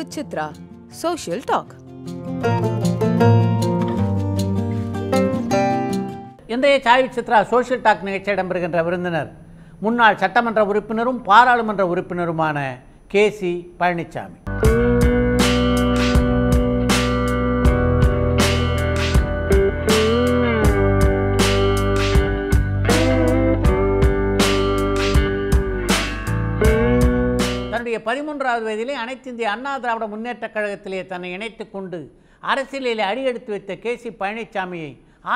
with Chithra, Social Talk. இன்றைய chai with Chithra social talk நிகழ்ச்சி இடம்பெறுகின்ற விருந்தினர் முன்னாள் சட்டமன்ற உறுப்பினரும் பாராளுமன்ற உறுப்பினருமான K.C பழனிசாமி. தன்னுடைய 13வது வயதிலே அனைத்து இந்திய அண்ணா திராவிட முன்னேற்றக் கழகத்திலே தன்னை இணைத்துக் கொண்டு அரசியலில் அடியெடுத்து வைத்த K.C பழனிசாமியை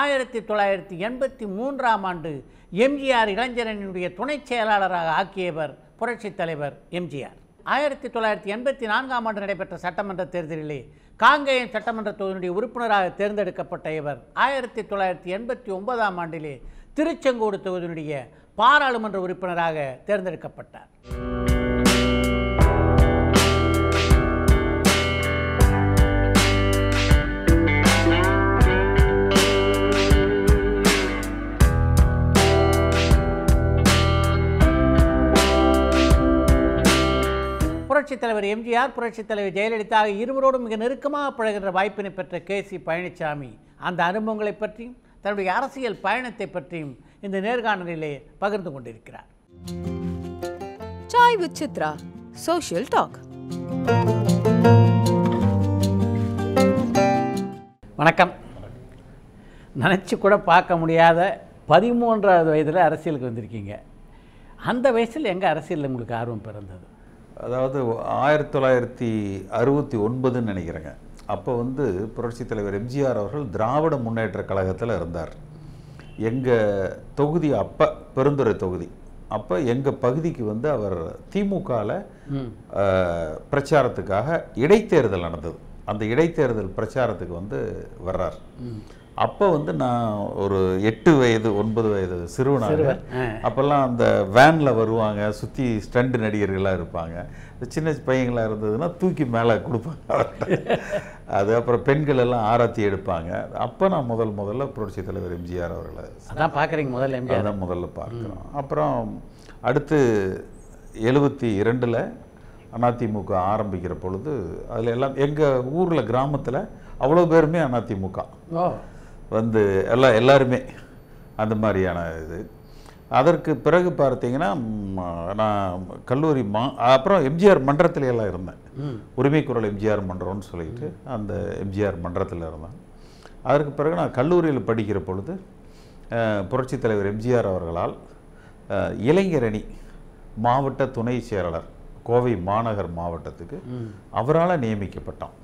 1983ஆம் ஆண்டு எம்ஜிஆர் இளைஞரணியினுடைய துணைச் செயலாளராக ஆக்கியவர் புரட்சித் தலைவர் எம்ஜிஆர். 1984ஆம் ஆண்டு நடைபெற்ற சட்டமன்ற தேர்தலிலே காங்கேயம் சட்டமன்ற தொகுதியினுடைய உறுப்பினராக தேர்ந்தெடுக்கப்பட்ட இவர் 1989ஆம் ஆண்டிலே திருச்செங்கோடு தொகுதியினுடைய பாராளுமன்ற உறுப்பினராக தேர்ந்தெடுக்கப்பட்டார். புரட்சித் தலைவர் எம்ஜிஆர், புரட்சித் தலைவர் ஜெயலலிதா இருவரோடும் மிக நெருக்கமாக பழகின்ற வாய்ப்பினை பெற்ற K.C பழனிசாமி அந்த அனுபவங்களை பற்றியும் தன்னுடைய அரசியல் பயணத்தை பற்றியும் இந்த நேர்காணலிலே பகிர்ந்து கொண்டிருக்கிறார். Chai with Chithra, Social Talk. வணக்கம். நினச்சி கூட பார்க்க முடியாத 13வது வயதில் அரசியலுக்கு வந்திருக்கீங்க. அந்த வயசில் எங்கே அரசியலில் உங்களுக்கு ஆர்வம் பிறந்தது? அதாவது 1969 நினைக்கிறேங்க. அப்போ புரட்சித் தலைவர் எம்ஜிஆர் அவர்கள் திராவிட முன்னேற்ற கழகத்தில் இருந்தார். எங்கள் தொகுதி அப்போ பெருந்துறை தொகுதி, அப்போ எங்கள் பகுதிக்கு அவர் திமுகவில் பிரச்சாரத்துக்காக இடைத்தேர்தல் நடந்தது. அந்த இடைத்தேர்தல் பிரச்சாரத்துக்கு வர்றார். அப்போ நான் ஒரு 8 வயது 9 வயது சிறுவனாக, அப்போல்லாம் அந்த வேனில் வருவாங்க, சுற்றி ஸ்டண்ட் நடிகர்களாக இருப்பாங்க. சின்ன பையங்களாக இருந்ததுன்னா தூக்கி மேலே கொடுப்பாங்க. அது அப்புறம் பெண்கள் எல்லாம் ஆராத்தி எடுப்பாங்க. அப்போ நான் முதல்ல புரட்சித் தலைவர் எம்ஜிஆர் அவர்களை அதான் பார்க்குறீங்க. முதல்ல பார்க்குறோம். அப்புறம் அடுத்து 72ல் அதிமுக ஆரம்பிக்கிற பொழுது அதில் எல்லாம் எங்கள் ஊரில் கிராமத்தில் அவ்வளோ பேருமே அதிமுக எல்லாருமே அந்த மாதிரியான இது. அதற்கு பிறகு பார்த்தீங்கன்னா நான் கல்லூரி அப்புறம் எம்ஜிஆர் மன்றத்துல எல்லாம் இருந்தேன். உரிமை குரல் எம்ஜிஆர் மன்றம்னு சொல்லிட்டு அந்த எம்ஜிஆர் மன்றத்தில் இருந்தேன். அதற்கு பிறகு நான் கல்லூரியில் படிக்கிற பொழுது புரட்சித் தலைவர் எம்ஜிஆர் அவர்களால் இளைஞரணி மாவட்ட துணை செயலாளர் கோவை மாநகர் மாவட்டத்துக்கு அவரால் நியமிக்கப்பட்டோம்.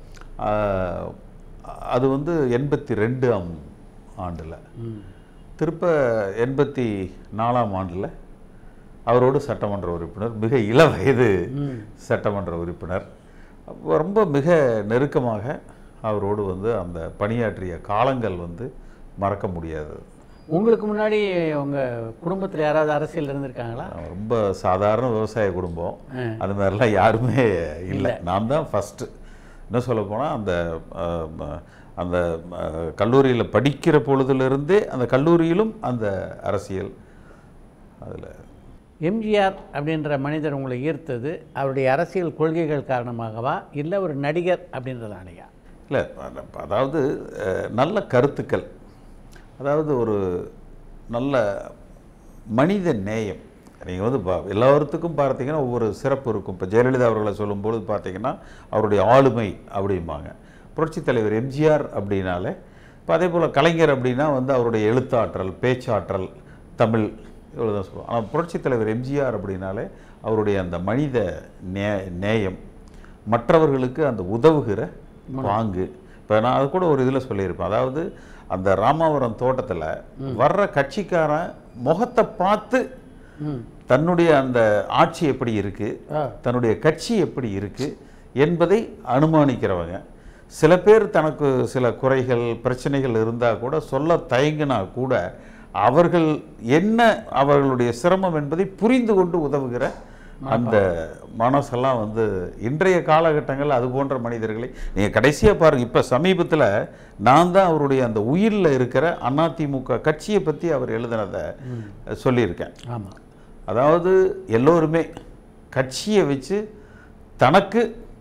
அது 82ஆம் ஆண்டில். திருப்ப 84ஆம் ஆண்டில் அவரோடு சட்டமன்ற உறுப்பினர், மிக இள வயது சட்டமன்ற உறுப்பினர். ரொம்ப மிக நெருக்கமாக அவரோடு அந்த பணியாற்றிய காலங்கள் மறக்க முடியாது. உங்களுக்கு முன்னாடி உங்கள் குடும்பத்தில் யாராவது அரசியல் இருந்திருக்காங்களா? ரொம்ப சாதாரண விவசாய குடும்பம். அது மாதிரிலாம் யாருமே இல்லை. நான் தான் ஃபஸ்ட்டு. என்ன சொல்ல போனால் அந்த கல்லூரியில் படிக்கிற பொழுதுலேருந்தே அந்த கல்லூரியிலும் அந்த அரசியல். அதில் எம்ஜிஆர் அப்படின்ற மனிதர் உங்களை ஈர்த்தது அவருடைய அரசியல் கொள்கைகள் காரணமாகவா, இல்லை ஒரு நடிகர் அப்படின்றதானையா? இல்லை, அதாவது நல்ல கருத்துக்கள், அதாவது ஒரு நல்ல மனித நேயம். நீங்கள் எல்லாத்துக்கும் பார்த்தீங்கன்னா ஒவ்வொரு சிறப்பு இருக்கும். இப்போ ஜெயலலிதா அவர்களை சொல்லும்போது பார்த்தீங்கன்னா அவருடைய ஆளுமை அப்படிம்பாங்க. புரட்சித் தலைவர் எம்ஜிஆர் அப்படின்னாலே இப்போ அதே போல் கலைஞர் அப்படின்னா அவருடைய எழுத்தாற்றல், பேச்சாற்றல், தமிழ், இவ்வளோ தான் சொல்லுவோம். ஆனால் புரட்சித் தலைவர் எம்ஜிஆர் அப்படின்னாலே அவருடைய அந்த மனித நேயம், மற்றவர்களுக்கு அந்த உதவுகிற பாங்கு. இப்போ நான் அது கூட ஒரு இதில் சொல்லியிருப்பேன். அதாவது அந்த ராமாவரம் தோட்டத்தில் வர்ற கட்சிக்காரன் முகத்தை பார்த்து தன்னுடைய அந்த ஆட்சி எப்படி இருக்குது, தன்னுடைய கட்சி எப்படி இருக்குது என்பதை அனுமானிக்கிறவங்க. சில பேர் தனக்கு சில குறைகள் பிரச்சனைகள் இருந்தால் கூட சொல்ல தயங்கினா கூட அவர்கள் என்ன அவர்களுடைய சிரமம் என்பதை புரிந்து கொண்டு உதவுகிற அந்த மனசெல்லாம் இன்றைய காலகட்டங்கள் அது போன்ற மனிதர்களை நீங்கள் கடைசியாக பாருங்கள். இப்போ சமீபத்தில் நான் தான் அவருடைய அந்த உயிரில் இருக்கிற அதிமுக கட்சியை பற்றி அவர் எழுதினதை சொல்லியிருக்கேன். ஆமாம், அதாவது எல்லோருமே கட்சியை வச்சு தனக்கு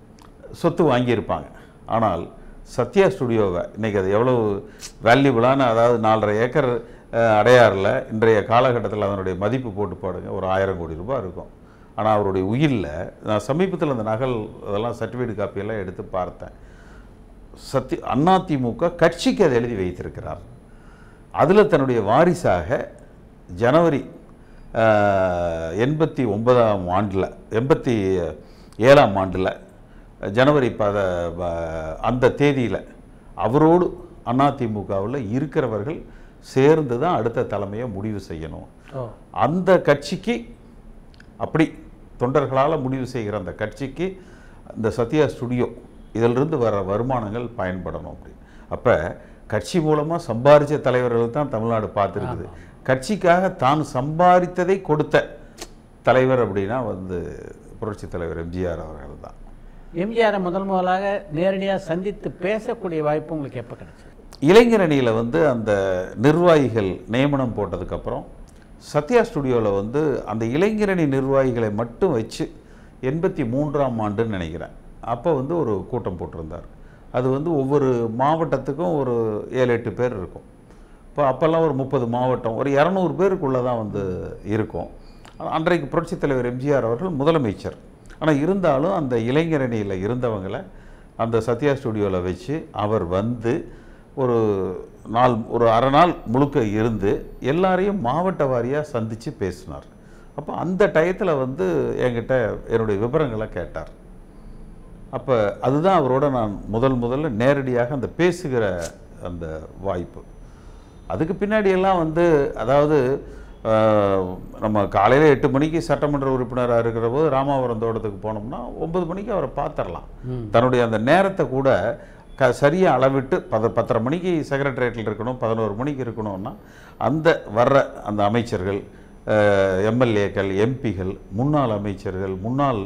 சொத்து வாங்கியிருப்பாங்க. ஆனால் சத்யா ஸ்டுடியோவை இன்றைக்கி அது எவ்வளோ வேல்யூபிளான, அதாவது 4.5 ஏக்கர் அடையாறில் இன்றைய காலகட்டத்தில் அதனுடைய மதிப்பு போட்டு பாடுங்க ஒரு 1000 கோடி ரூபாய் இருக்கும். ஆனால் அவருடைய உயிரில் நான் சமீபத்தில் அந்த நகல் அதெல்லாம் சர்டிஃபிகேட் காப்பியெல்லாம் எடுத்து பார்த்தேன். அதிமுக கட்சிக்கு அதை எழுதி வைத்திருக்கிறார். அதில் தன்னுடைய வாரிசாக ஜனவரி 89ஆம் ஆண்டில் 87ஆம் ஆண்டில் ஜனவரி அந்த தேதியில் அவரோடு அதிமுகவில் இருக்கிறவர்கள் சேர்ந்து தான் அடுத்த தலைமையை முடிவு செய்யணும். அந்த கட்சிக்கு அப்படி தொண்டர்களால் முடிவு செய்கிற அந்த கட்சிக்கு இந்த சத்யா ஸ்டுடியோ இதிலிருந்து வர வருமானங்கள் பயன்படணும். அப்படி அப்போ கட்சி மூலமாக சம்பாதிச்ச தலைவர்கள் தான் தமிழ்நாடு பார்த்துருக்குது. கட்சிக்காக தான் சம்பாதித்ததை கொடுத்த தலைவர் அப்படின்னா புரட்சித் தலைவர் எம்ஜிஆர் அவர்கள் தான். எம்ஜிஆரை முதலாக நேரடியாக சந்தித்து பேசக்கூடிய வாய்ப்பு உங்களுக்கு எப்போ கிடைச்சது? இளைஞரணியில் அந்த நிர்வாகிகள் நியமனம் போட்டதுக்கப்புறம் சத்யா ஸ்டுடியோவில் அந்த இளைஞரணி நிர்வாகிகளை மட்டும் வச்சு 83ஆம் ஆண்டுன்னு நினைக்கிறேன். அப்போ ஒரு கூட்டம் போட்டிருந்தார். அது ஒவ்வொரு மாவட்டத்துக்கும் ஒரு 7-8 பேர் இருக்கும். இப்போ அப்போல்லாம் ஒரு 30 மாவட்டம் ஒரு 200 பேருக்குள்ளே தான் இருக்கும். அன்றைக்கு புரட்சித் தலைவர் எம்ஜிஆர் அவர்கள் முதலமைச்சர். ஆனால் இருந்தாலும் அந்த இளைஞரணியில் இருந்தவங்களை அந்த சத்யா ஸ்டுடியோவில் வச்சு அவர் ஒரு அரை நாள் முழுக்க இருந்து எல்லாரையும் மாவட்ட வாரியாக சந்தித்து பேசினார். அப்போ அந்த டயத்தில் என்கிட்ட என்னுடைய விவரங்களை கேட்டார். அப்போ அதுதான் அவரோட நான் முதல்ல நேரடியாக அந்த பேசுகிற அந்த வாய்ப்பு. அதுக்கு பின்னாடியெல்லாம் அதாவது நம்ம காலையில் 8 மணிக்கு சட்டமன்ற உறுப்பினராக இருக்கிற போது ராமாவரம் தோட்டத்துக்கு போனோம்னா 9 மணிக்கு அவரை பார்த்துடலாம். தன்னுடைய அந்த நேரத்தை கூட சரியாக அளவிட்டு 10:30 மணிக்கு செக்ரட்டரியேட்டில் இருக்கணும், 11 மணிக்கு இருக்கணும்னா அந்த வர்ற அந்த அமைச்சர்கள், எம்எல்ஏக்கள், எம்பிகள், முன்னாள் அமைச்சர்கள், முன்னாள்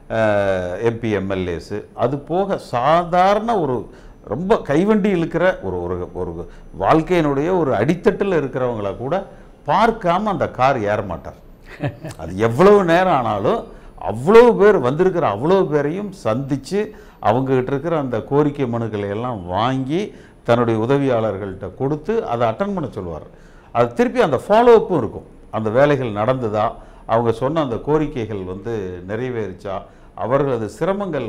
எம்பி எம்எல்ஏஸு, அது போக சாதாரண ரொம்ப கைவண்டி இழுக்கிற ஒரு வாழ்க்கையினுடைய ஒரு அடித்தட்டில் இருக்கிறவங்கள கூட பார்க்காம அந்த கார் ஏற மாட்டார். அது எவ்வளவு நேரம் ஆனாலும் அவ்வளோ பேர் வந்திருக்கிற அவ்வளோ பேரையும் சந்தித்து அவங்ககிட்ட இருக்கிற அந்த கோரிக்கை மனுக்களை எல்லாம் வாங்கி தன்னுடைய உதவியாளர்கள்ட்ட கொடுத்து அதை அட்டன் பண்ண சொல்லுவார். அது திருப்பி அந்த ஃபாலோஅப்பும் இருக்கும். அந்த வேலைகள் நடந்ததா, அவங்க சொன்ன அந்த கோரிக்கைகள் நிறைவேறிச்சா, அவர்களது சிரமங்கள்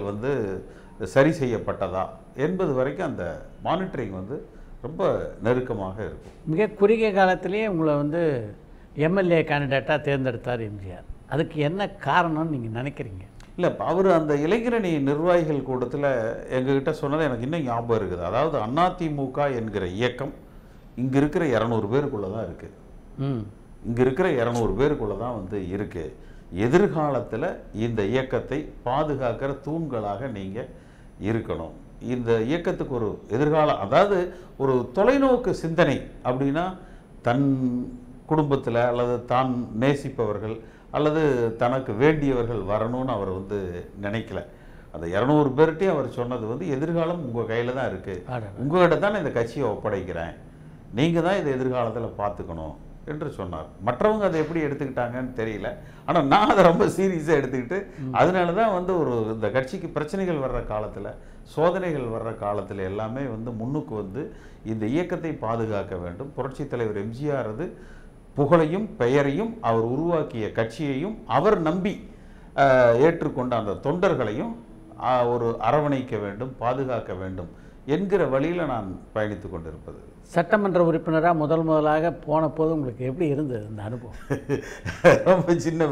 சரி செய்யப்பட்டதா என்பது வரைக்கும் அந்த மானிட்டரிங் ரொம்ப நெருக்கமாக இருக்கும். மிக குறுகிய காலத்திலேயே உங்களை எம்எல்ஏ கேண்டிடேட்டாக தேர்ந்தெடுத்தார் எம்ஜிஆர். அதுக்கு என்ன காரணம்னு நீங்கள் நினைக்கிறீங்க? இல்லை, அவர் அந்த இளைஞரணி நிர்வாகிகள் கூட்டத்தில் எங்ககிட்ட சொன்னது எனக்கு இன்னும் ஞாபகம் இருக்குது. அதாவது அதிமுக என்கிற இயக்கம் இங்கே இருக்கிற 200 பேருக்குள்ளே தான் இருக்குது. இங்கே இருக்கிற 200 பேருக்குள்ளே தான் இருக்குது. எதிர்காலத்தில் இந்த இயக்கத்தை பாதுகாக்கிற தூண்களாக நீங்கள் இருக்கணும். இந்த இயக்கத்துக்கு ஒரு எதிர்காலம், அதாவது ஒரு தொலைநோக்கு சிந்தனை அப்படின்னா தன் குடும்பத்தில் அல்லது தான் நேசிப்பவர்கள் அல்லது தனக்கு வேண்டியவர்கள் வரணும்னு அவர் நினைக்கல. அந்த 200 பேர்கிட்டையும் அவர் சொன்னது எதிர்காலம் உங்கள் கையில் தான் இருக்குது, உங்கள்கிட்ட தான் இந்த கட்சியை ஒப்படைக்கிறேன், நீங்கள் தான் இதை எதிர்காலத்தில் பார்த்துக்கணும் என்று சொன்னார். மற்றவங்க அதை எப்படி எடுத்துக்கிட்டாங்கன்னு தெரியல. ஆனால் நான் அதை ரொம்ப சீரியஸாக எடுத்துக்கிட்டு அதனால தான் இந்த கட்சிக்கு பிரச்சனைகள் வர்ற காலத்தில், சோதனைகள் வர்ற காலத்தில் எல்லாமே முன்னுக்கு இந்த இயக்கத்தை பாதுகாக்க வேண்டும். புரட்சித் தலைவர் எம்ஜிஆர் புகழையும் பெயரையும் அவர் உருவாக்கிய கட்சியையும் அவர் நம்பி ஏற்றுக்கொண்ட அந்த தொண்டர்களையும் ஒரு அரவணைக்க வேண்டும், பாதுகாக்க வேண்டும் என்கிற வழியில் நான் பயணித்து கொண்டிருப்பது. சட்டமன்ற உறுப்பினராக முதலாக போன போது உங்களுக்கு எப்படி இருந்தது அந்த அனுபவம்? ரொம்ப சின்ன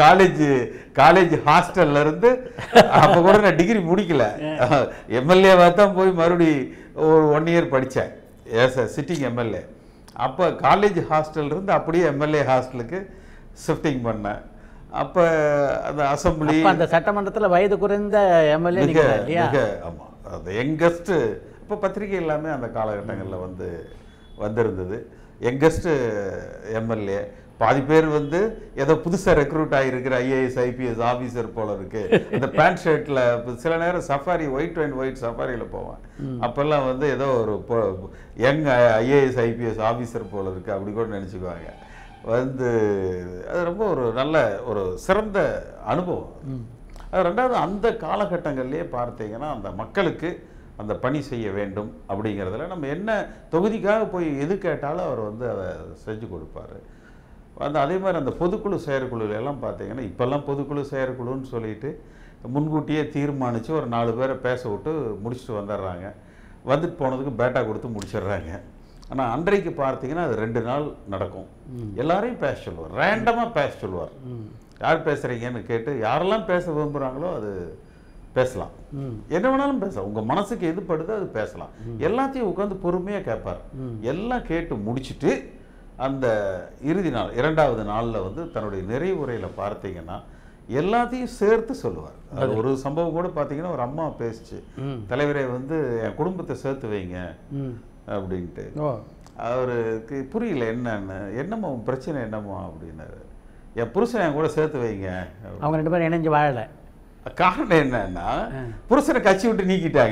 காலேஜ் ஹாஸ்டல்ல இருந்து அப்போ கூட நான் டிகிரி முடிக்கல, எம்எல்ஏவாக தான் போய் மறுபடி ஒரு 1 இயர் படித்தேன் ஏஸ் சிட்டிங் எம்எல்ஏ. அப்போ காலேஜ் ஹாஸ்டல் இருந்து அப்படியே எம்எல்ஏ ஹாஸ்டலுக்கு ஷிஃப்டிங் பண்ணேன். அப்போ அந்த அசம்பிளி அந்த சட்டமன்றத்தில் வயது குறைந்த எம்எல்ஏ ஆமாம், அது யங்கஸ்ட்டு. இப்போ பத்திரிகை எல்லாமே அந்த காலகட்டங்களில் வந்திருந்தது. யங்கஸ்ட்டு எம்எல்ஏ பாதி பேர் ஏதோ புதுசாக ரெக்ரூட் ஆகிருக்கிற ஐஏஎஸ் ஐபிஎஸ் ஆஃபீஸர் போல இருக்கு. இந்த பேண்ட் ஷர்ட்டில் சில நேரம் சஃபாரி ஒயிட் அண்ட் ஒயிட் சஃபாரியில் போவேன். அப்போல்லாம் ஏதோ ஒரு யங் ஐஏஎஸ் ஐபிஎஸ் ஆஃபீஸர் போல இருக்கு அப்படி கூட நினச்சிக்குவாங்க. அது ரொம்ப ஒரு நல்ல ஒரு சிறந்த அனுபவம். அது ரெண்டாவது அந்த காலகட்டங்கள்லேயே பார்த்தீங்கன்னா அந்த மக்களுக்கு அந்த பணி செய்ய வேண்டும் அப்படிங்கிறதுல நம்ம என்ன தொகுதிக்காக போய் எது கேட்டாலும் அவர் வந்து அதை செஞ்சு கொடுப்பார். அதே மாதிரி அந்த பொதுக்குழு செயற்குழுல எல்லாம் பார்த்தீங்கன்னா இப்போல்லாம் பொதுக்குழு செயற்குழுன்னு சொல்லிட்டு முன்கூட்டியே தீர்மானித்து ஒரு 4 பேரை பேச விட்டு முடிச்சுட்டு வந்துடுறாங்க. வந்துட்டு போனதுக்கு பேட்டா கொடுத்து முடிச்சிடுறாங்க. ஆனால் அன்றைக்கு பார்த்தீங்கன்னா அது 2 நாள் நடக்கும். எல்லாரையும் பேச சொல்லுவார், ரேண்டமாக பேச சொல்லுவார். யார் பேசுகிறீங்கன்னு கேட்டு யாரெல்லாம் பேச விரும்புகிறாங்களோ அது பேசலாம், என்ன வேணாலும் பேசலாம், உங்கள் மனசுக்கு எது படுதோ அது பேசலாம். எல்லாத்தையும் உட்காந்து பொறுமையாக கேட்பார். எல்லாம் கேட்டு முடிச்சுட்டு அந்த இறுதி நாள் 2வது நாளில் வந்து தன்னுடைய நிறைவுரையில் பார்த்தீங்கன்னா எல்லாத்தையும் சேர்த்து சொல்லுவார். அது ஒரு சம்பவம் கூட பார்த்தீங்கன்னா ஒரு அம்மா பேசிச்சு, தலைவரே வந்து என் குடும்பத்தை சேர்த்து வைங்க அப்படின்ட்டு. அவருக்கு புரியல என்னம்மா உன் பிரச்சனை என்னம்மா அப்படின்னாரு. என் புருஷன் என் கூட சேர்த்து வைங்க. அவங்க 2 பேரும் இணைஞ்சு வாழலை. காரணம் என்னன்னா புருஷனை கட்சி விட்டு நீக்கிட்டாங்க.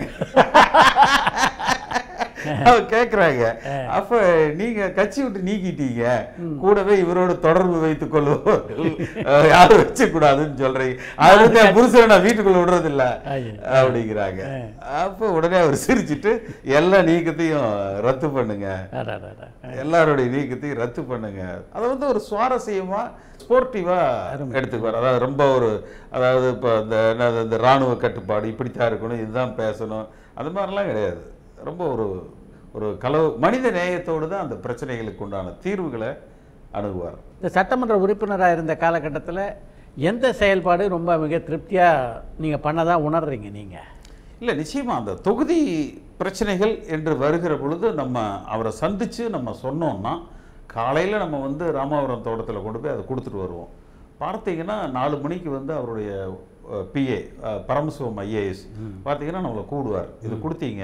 கேட்குறாங்க, அப்ப நீங்க கட்சி விட்டு நீக்கிட்டீங்க, கூடவே இவரோட தொடர்பு வைத்துக் கொள்வோம் யாரும் வச்சக்கூடாதுன்னு சொல்றீங்க, அது புருஷனை நான் வீட்டுக்குள்ள விடுறது இல்ல அப்படிங்கிறாங்க. அப்ப உடனே அவர் சிரிச்சுட்டு எல்லா நீக்கத்தையும் ரத்து பண்ணுங்க, எல்லாருடைய நீக்கத்தையும் ரத்து பண்ணுங்க. அதை வந்து ஒரு சுவாரஸ்யமா ஸ்போர்ட்டிவா எடுத்துக்குவார். அதாவது ரொம்ப ஒரு அதாவது இப்போ இந்த இராணுவ கட்டுப்பாடு இப்படித்தான் இருக்கணும், இதுதான் பேசணும், அது மாதிரிலாம் கிடையாது. ரொம்ப ஒரு மனித நேயத்தோடு தான் அந்த பிரச்சனைகளுக்கு உண்டான தீர்வுகளை அணுகுவார். இந்த சட்டமன்ற உறுப்பினராக இருந்த காலகட்டத்தில் எந்த செயல்பாடு ரொம்ப மிக திருப்தியாக நீங்கள் பண்ணதான் உணர்றீங்க நீங்கள்? இல்லை, நிச்சயமாக அந்த தொகுதி பிரச்சனைகள் என்று வருகிற பொழுது நம்ம அவரை சந்தித்து நம்ம சொன்னோம்னா காலையில் நம்ம வந்து ராமாபுரம் தோட்டத்தில் கொண்டு போய் அதை கொடுத்துட்டு வருவோம். பார்த்தீங்கன்னா 4 மணிக்கு வந்து அவருடைய பிஏ பரமசிவம் ஐஏஎஸ் பார்த்தீங்கன்னா நம்மளை கூடுவார். இது கொடுத்தீங்க,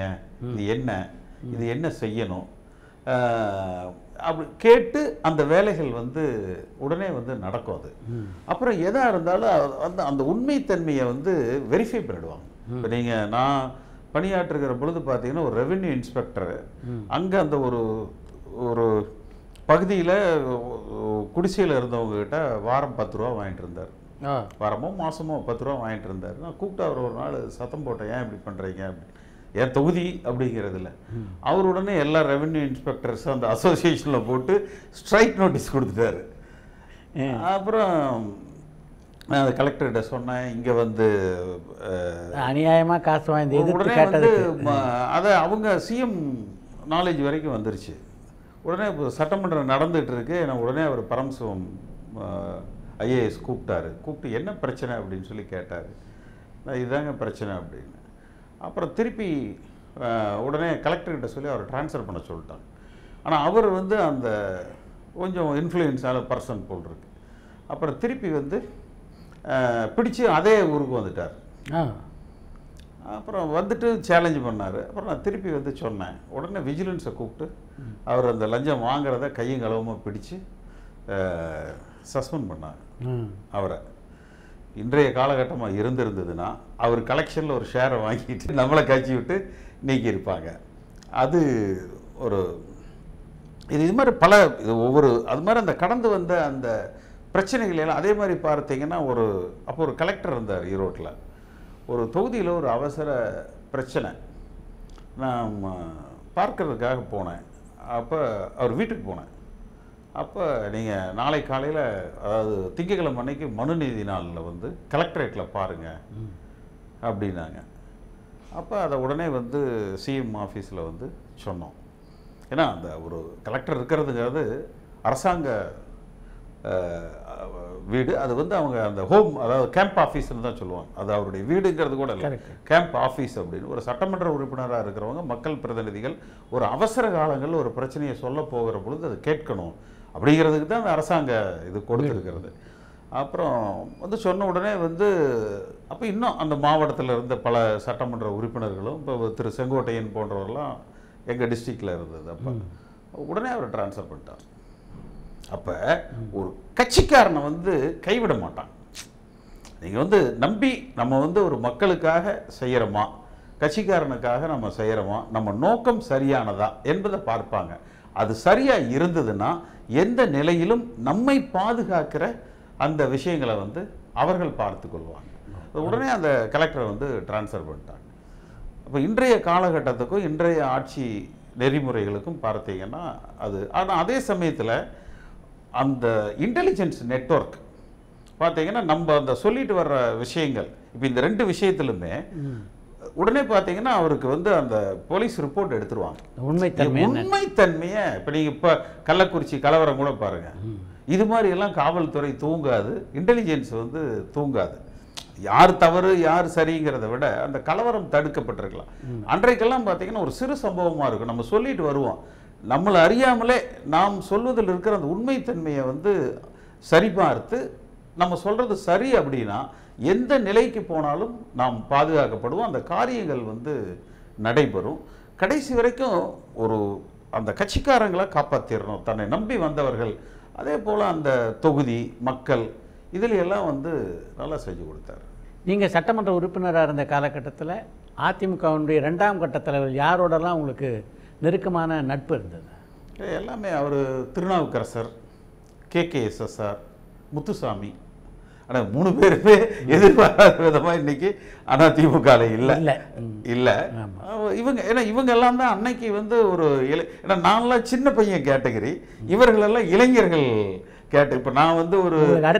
இது என்ன செய்யணும் அப்படி கேட்டு அந்த வேலைகள் வந்து உடனே வந்து நடக்கும். அது அப்புறம் எதாக இருந்தாலும் அந்த உண்மைத்தன்மையை வந்து வெரிஃபை பண்ணிடுவாங்க. இப்போ நீங்கள் நான் பணியாற்றுகிற பொழுது பார்த்தீங்கன்னா ஒரு ரெவென்யூ இன்ஸ்பெக்டர் அங்கே அந்த ஒரு பகுதியில் குடிசையில் இருந்தவங்ககிட்ட வாரம் 10 ரூபா வாங்கிட்டு இருந்தார். வாரமோ மாதமோ 10 ரூபா வாங்கிட்டு இருந்தார். நான் கூப்பிட்டு அவர் ஒரு நாள் சத்தம் போட்டேன், ஏன் இப்படி பண்ணுறீங்க அப்படி. என் தொகுதி அப்படிங்கிறதுல அவர் உடனே எல்லா ரெவென்யூ இன்ஸ்பெக்டர்ஸ் அந்த அசோசியேஷனில் போட்டு ஸ்ட்ரைக் நோட்டீஸ் கொடுத்துட்டாரு. அப்புறம் நான் அந்த கலெக்டர்கிட்ட சொன்னேன், இங்கே வந்து அநியாயமாக காசு வாங்கி உடனே வந்து அதை அவங்க சிஎம் நாலேஜ் வரைக்கும் வந்துருச்சு. உடனே இப்போ சட்டமன்றம் நடந்துகிட்டு இருக்கு. நான் உடனே அவர் பரமசிவம் ஐஏஎஸ் கூப்பிட்டு என்ன பிரச்சனை அப்படின்னு சொல்லி கேட்டார். நான் இதுதாங்க பிரச்சனை அப்படின்னு. அப்புறம் திருப்பி உடனே கலெக்டர்கிட்ட சொல்லி அவரை ட்ரான்ஸ்ஃபர் பண்ண சொல்லிட்டாங்க. ஆனால் அவர் வந்து அந்த கொஞ்சம் இன்ஃப்ளூயன்ஸான பர்சன் போல் இருக்கு. அப்புறம் திருப்பி வந்து பிடிச்சி அதே ஊருக்கு வந்துட்டார். அப்புறம் வந்துட்டு சேலஞ்சு பண்ணார். அப்புறம் நான் திருப்பி வந்து சொன்னேன். உடனே விஜிலன்ஸை கூப்பிட்டு அவர் அந்த லஞ்சம் வாங்குறத கையும் களவுமாக பிடிச்சு சஸ்பெண்ட் பண்ணார் அவரை. இன்றைய காலகட்டமாக இருந்திருந்ததுன்னா அவர் கலெக்ஷனில் ஒரு ஷேரை வாங்கிட்டு நம்மளை கட்சி விட்டு நீக்கியிருப்பாங்க. அது ஒரு இது மாதிரி பல ஒவ்வொரு அது மாதிரி அந்த கடந்து வந்த அந்த பிரச்சனைகள் எல்லாம் அதே மாதிரி பார்த்தீங்கன்னா அப்போ ஒரு கலெக்டர் இருந்தார் ஈரோட்டில். ஒரு தொகுதியில் ஒரு அவசர பிரச்சனை நான் பார்க்கறதுக்காக போனேன். அப்போ அவர் வீட்டுக்கு போனேன். அப்போ நீங்கள் நாளை காலையில் அதாவது திங்கட்கிழமை அன்னைக்கு மனுநீதி நாளில் வந்து கலெக்டரேட்டில் பாருங்கள் அப்படின்னாங்க. அப்போ அதை உடனே வந்து சிஎம் ஆஃபீஸில் வந்து சொன்னோம். ஏன்னா அந்த ஒரு கலெக்டர் இருக்கிறதுங்கிறது அரசாங்க வீடு. அது வந்து அவங்க அந்த ஹோம் அதாவது கேம்ப் ஆஃபீஸ்ன்னு தான் சொல்லுவாங்க. அது அவருடைய வீடுங்கிறது கூட இல்லை, கேம்ப் ஆஃபீஸ் அப்படின்னு. ஒரு சட்டமன்ற உறுப்பினராக இருக்கிறவங்க மக்கள் பிரதிநிதிகள் ஒரு அவசர காலங்களில் ஒரு பிரச்சனையை சொல்ல போகிற பொழுது அது கேட்கணும் அப்படிங்கிறதுக்கு தான் அந்த அரசாங்க இது கொடுத்துருக்கிறது. அப்புறம் வந்து சொன்ன உடனே வந்து அப்போ இன்னும் அந்த மாவட்டத்தில் இருந்த பல சட்டமன்ற உறுப்பினர்களும் இப்போ திரு செங்கோட்டையன் போன்றவரெல்லாம் எங்கள் டிஸ்ட்ரிக்டில் இருந்தது. அப்போ உடனே அவரை ட்ரான்ஸ்ஃபர் பண்ணிட்டார். அப்போ ஒரு கட்சிக்காரனை வந்து கைவிட மாட்டான். நீங்கள் வந்து நம்பி நம்ம வந்து ஒரு மக்களுக்காக செய்கிறோமா, கட்சிக்காரனுக்காக நம்ம செய்கிறோமா, நம்ம நோக்கம் சரியானதா என்பதை பார்ப்பாங்க. அது சரியாக இருந்ததுன்னா எந்த நிலையிலும் நம்மை பாதுகாக்கிற அந்த விஷயங்களை வந்து அவர்கள் பார்த்து கொள்வாங்க. உடனே அந்த கலெக்டரை வந்து ட்ரான்ஸ்ஃபர் பண்ணிட்டாங்க. அப்போ இன்றைய காலகட்டத்துக்கும் இன்றைய ஆட்சி நெறிமுறைகளுக்கும் பார்த்தீங்கன்னா அது. ஆனால் அதே சமயத்தில் அந்த இன்டெலிஜென்ஸ் நெட்வொர்க் பார்த்தீங்கன்னா நம்ம அந்த சொல்லிட்டு வர்ற விஷயங்கள் இப்போ இந்த 2 விஷயத்திலுமே உடனே பார்த்தீங்கன்னா அவருக்கு வந்து அந்த போலீஸ் ரிப்போர்ட் எடுத்துருவாங்க. உண்மைத்தன்மையை இப்போ நீங்கள் இப்போ கள்ளக்குறிச்சி கலவரம் கூட பாருங்கள், இது மாதிரி எல்லாம் காவல்துறை தூங்காது, இன்டெலிஜென்ஸ் வந்து தூங்காது. யார் தவறு யார் சரிங்கிறத விட அந்த கலவரம் தடுக்கப்பட்டிருக்கலாம். அன்றைக்கெல்லாம் பார்த்தீங்கன்னா ஒரு சிறு சம்பவமாக இருக்கும், நம்ம சொல்லிட்டு வருவோம், நம்மளை அறியாமலே நாம் சொல்வதில் இருக்கிற அந்த உண்மைத்தன்மையை வந்து சரிபார்த்து நம்ம சொல்கிறது சரி அப்படின்னா எந்த நிலைக்கு போனாலும் நாம் பாதுகாக்கப்படுவோம், அந்த காரியங்கள் வந்து நடைபெறும். கடைசி வரைக்கும் ஒரு அந்த கட்சிக்காரங்களை காப்பாற்றிடணும், தன்னை நம்பி வந்தவர்கள். அதே போல் அந்த தொகுதி மக்கள் இதில் எல்லாம் வந்து நல்லா செஞ்சு கொடுத்தார். நீங்கள் சட்டமன்ற உறுப்பினராக இருந்த காலகட்டத்தில் அதிமுகவுடைய 2ஆம் கட்ட தலைவர் யாரோடலாம் உங்களுக்கு நெருக்கமான நட்பு இருந்தது? எல்லாமே அவர் திருநாவுக்கரசர், KKSSR, முத்துசாமி. ஆனால் 3 பேருமே எதிர்பாராத விதமாக இன்னைக்கு அதிமுகவில் இல்லை இல்லை இவங்க. ஏன்னா இவங்க எல்லாம் தான் அன்னைக்கு வந்து ஒரு ஏன்னா நான்லாம் சின்ன பையன் கேட்டகரி, இவர்களெல்லாம் இளைஞர்கள் கேட்டு. இப்போ நான் வந்து ஒரு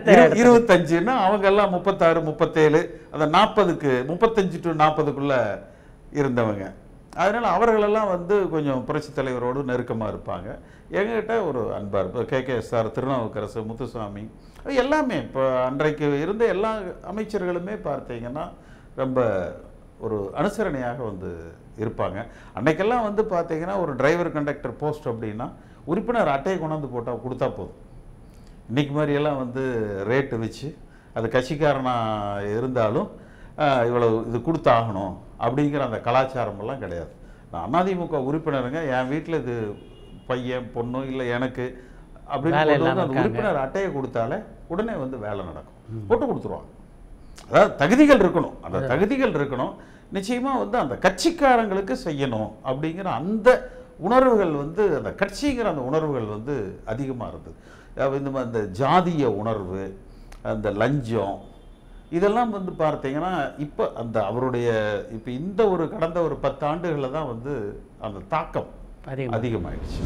25ன்னா அவங்க எல்லாம் 36 37 அந்த 40க்கு 35 to 40க்குள்ளே இருந்தவங்க. அதனால் அவர்களெல்லாம் வந்து கொஞ்சம் புரட்சி தலைவரோடு நெருக்கமாக இருப்பாங்க. எங்ககிட்ட ஒரு அன்பாக இருப்போம். KKSR, திருநாவுக்கரசு, முத்துசாமி எல்லாமே இப்போ அன்றைக்கு இருந்த எல்லா அமைச்சர்களுமே பார்த்தீங்கன்னா ரொம்ப ஒரு அனுசரணையாக வந்து இருப்பாங்க. அன்றைக்கெல்லாம் வந்து பார்த்தீங்கன்னா ஒரு டிரைவர் கண்டக்டர் போஸ்ட் அப்படின்னா உறுப்பினர் அட்டையை கொண்டாந்து போட்டால் கொடுத்தா போதும். இன்றைக்கி மாதிரியெல்லாம் வந்து ரேட்டு வச்சு அது கட்சிக்காரனாக இருந்தாலும் இவ்வளோ இது கொடுத்தாகணும் அப்படிங்கிற அந்த கலாச்சாரமெல்லாம் கிடையாது. நான் அதிமுக உறுப்பினருங்க, என் வீட்டில் இது பையன் பொண்ணு இல்லை எனக்கு அப்படின்னு அந்த உறுப்பினர் அட்டையை கொடுத்தாலே உடனே வந்து வேலை நடக்கும், போட்டு கொடுத்துருவாங்க. அதாவது தகுதிகள் இருக்கணும், அந்த தகுதிகள் இருக்கணும். நிச்சயமாக வந்து அந்த கட்சிக்காரங்களுக்கு செய்யணும் அப்படிங்கிற அந்த உணர்வுகள் வந்து அந்த கட்சிங்கிற அந்த உணர்வுகள் வந்து அதிகமாக இருந்தது. இந்த மாதிரி அந்த ஜாதிய உணர்வு, அந்த லஞ்சம் இதெல்லாம் வந்து பார்த்தீங்கன்னா இப்போ அந்த அவருடைய இப்போ இந்த ஒரு கடந்த ஒரு 10 ஆண்டுகளில் தான் வந்து அந்த தாக்கம் அதிகமாகிடுச்சு.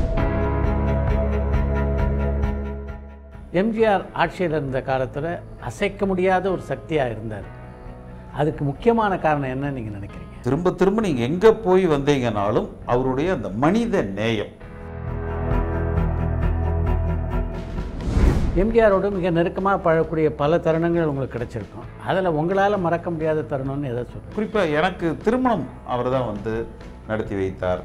எம்ஜிஆர் ஆட்சியில் இருந்த காலத்தில் அசைக்க முடியாத ஒரு சக்தியாக இருந்தார். அதுக்கு முக்கியமான காரணம் என்ன நீங்கள் நினைக்கிறீங்க? திரும்ப திரும்ப நீங்கள் எங்கே போய் வந்தீங்கனாலும் அவருடைய அந்த மனித நேயம். எம்ஜிஆரோடு மிக நெருக்கமாக பழகக்கூடிய பல தருணங்கள் உங்களுக்கு கிடைச்சிருக்கும். அதில் உங்களால் மறக்க முடியாத தருணம்னு எதை சொல்லுங்கள்? குறிப்பாக எனக்கு திருமணம் அவர் தான் வந்து நடத்தி வைத்தார்.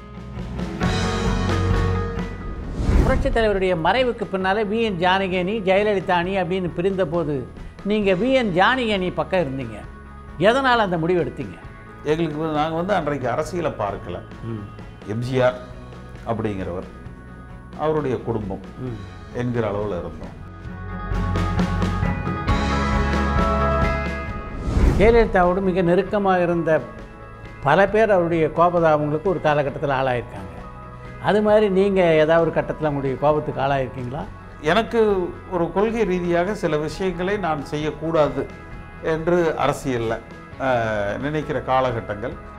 புரட்சித் தலைவருடைய மறைவுக்கு பின்னால் VN ஜானகி அணி, ஜெயலலிதா அணி அப்படின்னு பிரிந்த போது நீங்கள் VN ஜானகி அணி பக்கம் இருந்தீங்க. எதனால் அந்த முடிவு எடுத்தீங்க? எங்களுக்கு நாங்கள் வந்து அன்றைக்கு அரசியலை பார்க்கல. எம்ஜிஆர் அப்படிங்கிறவர், அவருடைய குடும்பம் என்கிற அளவில் இருந்தோம். ஜெயலலிதாவோடு மிக நெருக்கமாக இருந்த பல பேர் அவருடைய கோபதாபங்களுக்கு ஒரு காலகட்டத்தில் ஆளாயிருக்காங்க. அது மாதிரி நீங்கள் ஏதாவது ஒரு கட்டத்தில் உங்களுடைய கோபத்துக்கு ஆளாயிருக்கீங்களா? எனக்கு ஒரு கொள்கை ரீதியாக சில விஷயங்களை நான் செய்யக்கூடாது என்று அரசியலில் நினைக்கிற காலகட்டங்கள்